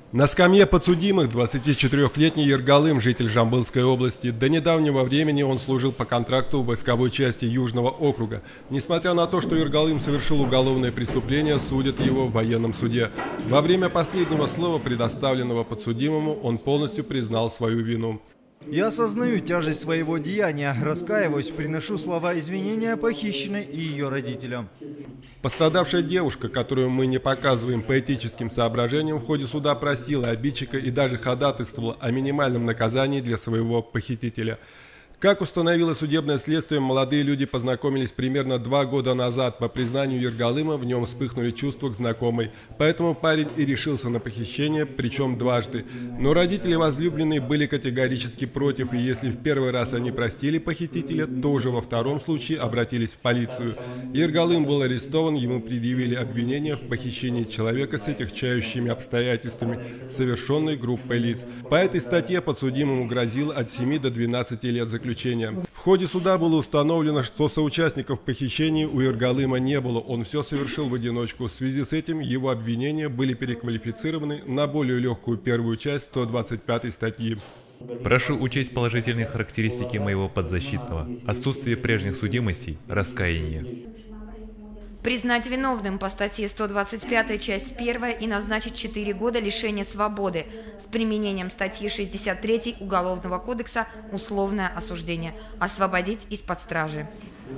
На скамье подсудимых 24-летний Ергалым, житель Жамбылской области. До недавнего времени он служил по контракту в войсковой части Южного округа. Несмотря на то, что Ергалым совершил уголовное преступление, судят его в военном суде. Во время последнего слова, предоставленного подсудимому, он полностью признал свою вину. Я осознаю тяжесть своего деяния, раскаиваюсь, приношу слова извинения похищенной и ее родителям. Пострадавшая девушка, которую мы не показываем по этическим соображениям, в ходе суда просила обидчика и даже ходатайствовала о минимальном наказании для своего похитителя. Как установило судебное следствие, молодые люди познакомились примерно 2 года назад. По признанию Ергалыма, в нем вспыхнули чувства к знакомой. Поэтому парень и решился на похищение, причем дважды. Но родители возлюбленной были категорически против, и если в первый раз они простили похитителя, то уже во втором случае обратились в полицию. Ергалым был арестован, ему предъявили обвинение в похищении человека с отягчающими обстоятельствами, совершенной группой лиц. По этой статье подсудимому грозило от 7 до 12 лет заключения. В ходе суда было установлено, что соучастников похищения у Ергалыма не было, он все совершил в одиночку. В связи с этим его обвинения были переквалифицированы на более легкую первую часть 125 статьи. Прошу учесть положительные характеристики моего подзащитного: отсутствие прежних судимостей, раскаяние. Признать виновным по статье 125, часть 1 и назначить 4 года лишения свободы с применением статьи 63 Уголовного кодекса «Условное осуждение». Освободить из-под стражи.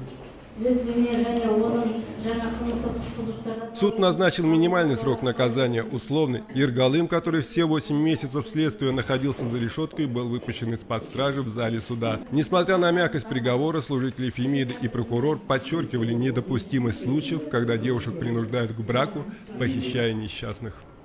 Суд назначил минимальный срок наказания условный. Ергалым, который все 8 месяцев следствия находился за решеткой, был выпущен из-под стражи в зале суда. Несмотря на мягкость приговора, служители Фемиды и прокурор подчеркивали недопустимость случаев, когда девушек принуждают к браку, похищая несчастных.